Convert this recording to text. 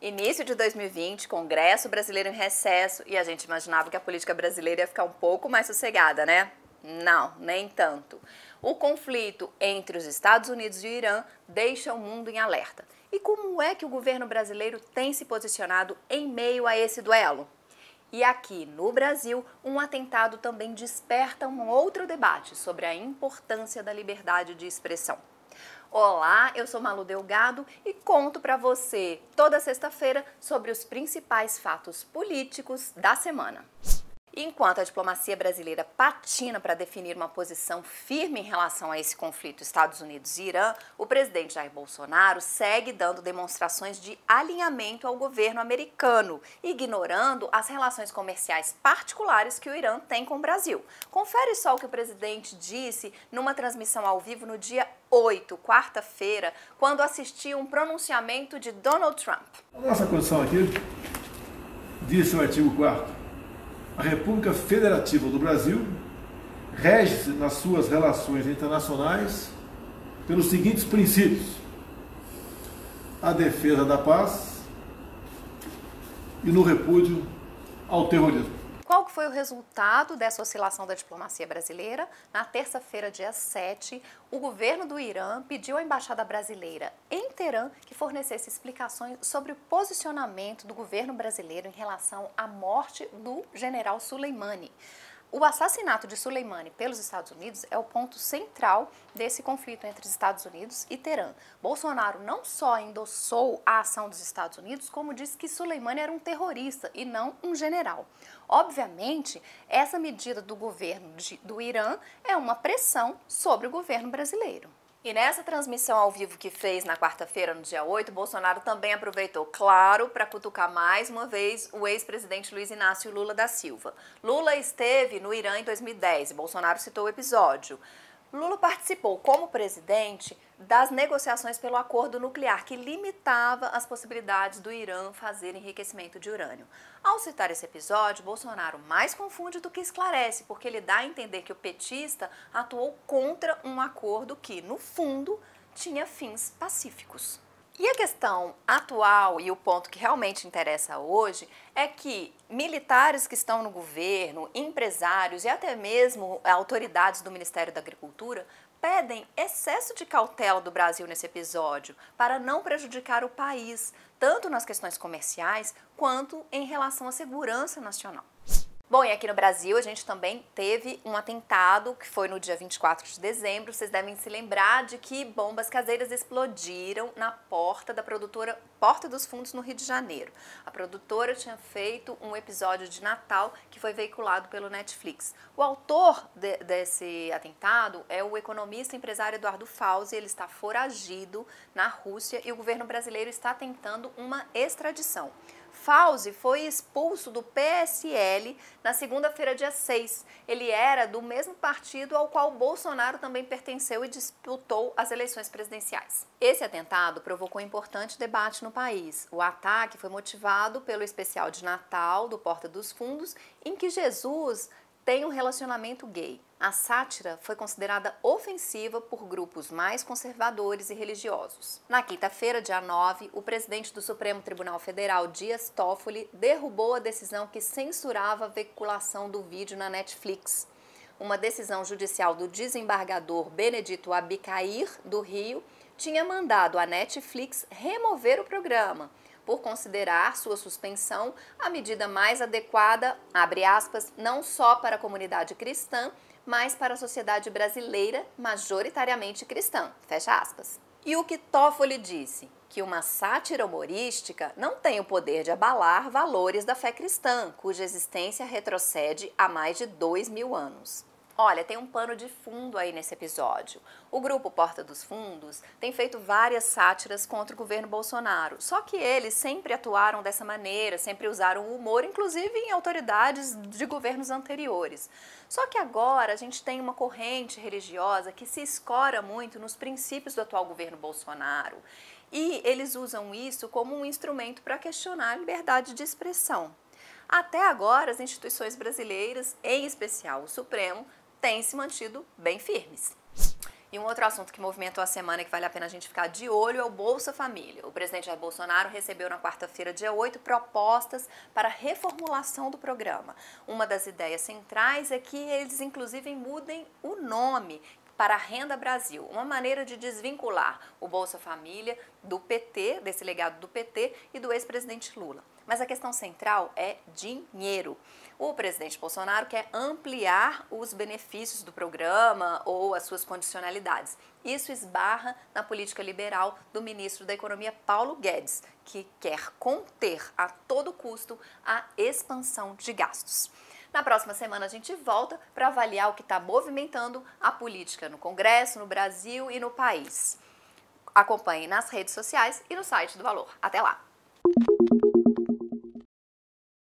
Início de 2020, Congresso brasileiro em recesso, e a gente imaginava que a política brasileira ia ficar um pouco mais sossegada, né? Não, nem tanto. O conflito entre os Estados Unidos e o Irã deixa o mundo em alerta. E como é que o governo brasileiro tem se posicionado em meio a esse duelo? E aqui no Brasil, um atentado também desperta um outro debate sobre a importância da liberdade de expressão. Olá, eu sou Malu Delgado e conto para você toda sexta-feira sobre os principais fatos políticos da semana. Enquanto a diplomacia brasileira patina para definir uma posição firme em relação a esse conflito Estados Unidos e Irã, o presidente Jair Bolsonaro segue dando demonstrações de alinhamento ao governo americano, ignorando as relações comerciais particulares que o Irã tem com o Brasil. Confere só o que o presidente disse numa transmissão ao vivo no dia 8, quarta-feira, quando assistia um pronunciamento de Donald Trump. A nossa Constituição aqui diz no artigo 4º: a República Federativa do Brasil rege-se nas suas relações internacionais pelos seguintes princípios: a defesa da paz e no repúdio ao terrorismo. Qual que foi o resultado dessa oscilação da diplomacia brasileira? Na terça-feira, dia 7, o governo do Irã pediu à embaixada brasileira em Teherã que fornecesse explicações sobre o posicionamento do governo brasileiro em relação à morte do general Soleimani. O assassinato de Soleimani pelos Estados Unidos é o ponto central desse conflito entre os Estados Unidos e Teherã. Bolsonaro não só endossou a ação dos Estados Unidos, como disse que Soleimani era um terrorista e não um general. Obviamente, essa medida do governo do Irã é uma pressão sobre o governo brasileiro. E nessa transmissão ao vivo que fez na quarta-feira, no dia 8, Bolsonaro também aproveitou, claro, para cutucar mais uma vez o ex-presidente Luiz Inácio Lula da Silva. Lula esteve no Irã em 2010 e Bolsonaro citou o episódio. Lula participou como presidente das negociações pelo acordo nuclear que limitava as possibilidades do Irã fazer enriquecimento de urânio. Ao citar esse episódio, Bolsonaro mais confunde do que esclarece, porque ele dá a entender que o petista atuou contra um acordo que, no fundo, tinha fins pacíficos. E a questão atual e o ponto que realmente interessa hoje é que militares que estão no governo, empresários e até mesmo autoridades do Ministério da Agricultura pedem excesso de cautela do Brasil nesse episódio para não prejudicar o país, tanto nas questões comerciais quanto em relação à segurança nacional. Bom, e aqui no Brasil a gente também teve um atentado que foi no dia 24 de dezembro. Vocês devem se lembrar de que bombas caseiras explodiram na porta da produtora Porta dos Fundos, no Rio de Janeiro. A produtora tinha feito um episódio de Natal que foi veiculado pelo Netflix. O autor desse atentado é o economista e empresário Eduardo Fauzi. Ele está foragido na Rússia e o governo brasileiro está tentando uma extradição. Fauzi foi expulso do PSL na segunda-feira, dia 6. Ele era do mesmo partido ao qual Bolsonaro também pertenceu e disputou as eleições presidenciais. Esse atentado provocou um importante debate no país. O ataque foi motivado pelo especial de Natal do Porta dos Fundos, em que Jesus tem um relacionamento gay. A sátira foi considerada ofensiva por grupos mais conservadores e religiosos. Na quinta-feira, dia 9, o presidente do Supremo Tribunal Federal, Dias Toffoli, derrubou a decisão que censurava a veiculação do vídeo na Netflix. Uma decisão judicial do desembargador Benedito Abicair, do Rio, tinha mandado a Netflix remover o programa, por considerar sua suspensão a medida mais adequada, abre aspas, não só para a comunidade cristã, mas para a sociedade brasileira majoritariamente cristã, fecha aspas. E o que Toffoli disse? Que uma sátira humorística não tem o poder de abalar valores da fé cristã, cuja existência retrocede há mais de 2000 anos. Olha, tem um pano de fundo aí nesse episódio. O grupo Porta dos Fundos tem feito várias sátiras contra o governo Bolsonaro, só que eles sempre atuaram dessa maneira, sempre usaram o humor, inclusive em autoridades de governos anteriores. Só que agora a gente tem uma corrente religiosa que se escora muito nos princípios do atual governo Bolsonaro e eles usam isso como um instrumento para questionar a liberdade de expressão. Até agora, as instituições brasileiras, em especial o Supremo, têm se mantido bem firmes. E um outro assunto que movimentou a semana e que vale a pena a gente ficar de olho é o Bolsa Família. O presidente Jair Bolsonaro recebeu na quarta-feira, dia 8, propostas para reformulação do programa. Uma das ideias centrais é que eles, inclusive, mudem o nome para a Renda Brasil, uma maneira de desvincular o Bolsa Família do PT, desse legado do PT e do ex-presidente Lula. Mas a questão central é dinheiro. O presidente Bolsonaro quer ampliar os benefícios do programa ou as suas condicionalidades. Isso esbarra na política liberal do ministro da Economia, Paulo Guedes, que quer conter a todo custo a expansão de gastos. Na próxima semana a gente volta para avaliar o que está movimentando a política no Congresso, no Brasil e no país. Acompanhe nas redes sociais e no site do Valor. Até lá!